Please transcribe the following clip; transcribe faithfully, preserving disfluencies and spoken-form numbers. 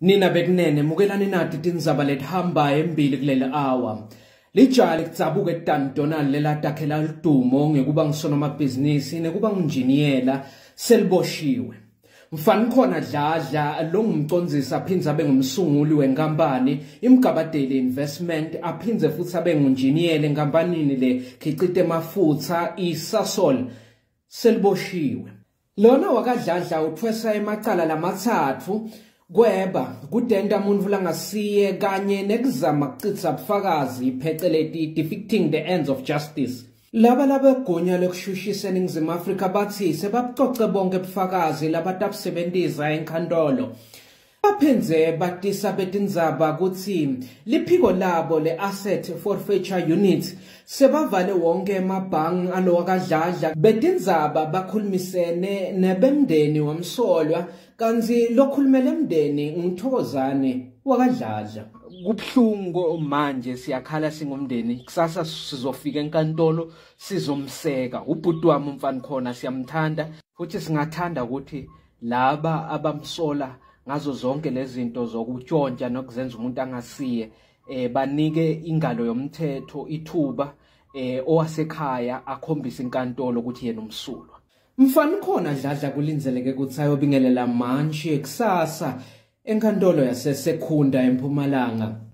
Nina bekunene mukelani nati tindzaba letihamba embili kuleli hour. Lijali kutsabuka etantona lela takhela lidumo ngekuba ngusonamabhizinisi nekuba nginjiniyela seliboshiwe. Mfan'khona dladla lo ngumcondzisi aphindze abe ngumsunguli wenkampani imgabadeli investment aphindze futhi abe ngunjiniyela enkampanini le khicita emafutsa iSasol seliboshiwe. Lona wakadladla uthwesa emacala lamatsatfu kweba kudenda umuntu langasiye kanye nekuzama kucitsa bufakazi pheceleti defeating the ends of justice. Laba labegunya lokushushisa eNingizimu Afrika bathi sebabucoce bonke bufakazi labatabusebentisa enkantolo. Baphendze batisa betindzaba kutsi liphiko labo le-asset forfeiture unit sebavale wonke emabhangi alo wakadladla betindzaba bakhulumisene nebemndeni wamsolwa kanzi lokhulumele mndeni nguthokozani wakadladla. Kubhlungu manje siyakhala singumndeni kusasa sizofika enkantolo sizomseka ubhuti wami Mfan'khona siyamthanda futhi singathanda ukuthi laba abamsola ngazo zonke lezinto zokutshontsha nokuzenza umuntu angasiye eh banike ingalo yomthetho ithuba eh owasekhaya akhombisa inkantolo ukuthi yena umsulwa. Mfan'khona dladla kulinzeleke ukuthi ayobingelela manje kusasa enkantolo yaseSekhunda eMpumalanga.